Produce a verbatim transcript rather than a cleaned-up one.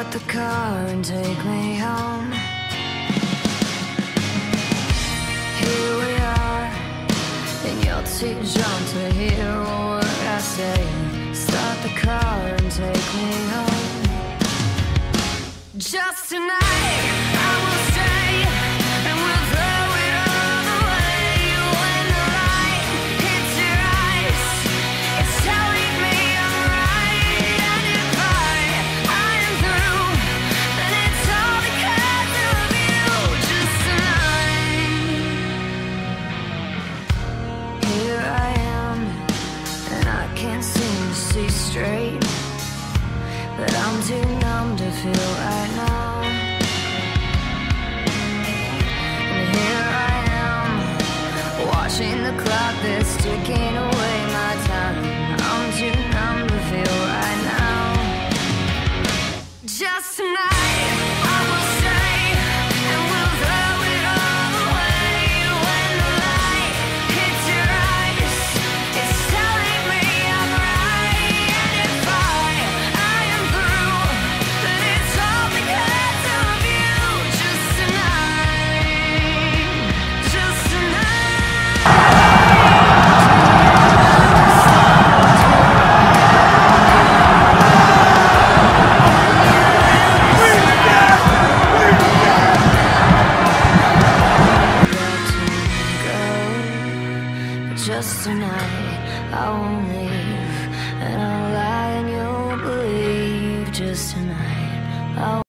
Start the car and take me home. Here we are, and you're too drunk to hear a word I say. Start the car and take me home. Just tonight, I will stay, and we'll throw it all away. When the light hits your eyes, it's telling me I'm right. And if I, I am through, then it's all because of you. Just tonight. Here I am, and I can't seem to see straight, but I'm too numb to feel right now. And here I am, watching the clock that's ticking away my time. I'm too numb to feel right now. Just tonight, I will stay, and we'll throw it all away. When the light hits your eyes, it's telling me I'm right. And if I, I am through, then it's all because of you. Just tonight, just Just tonight, I won't leave, and I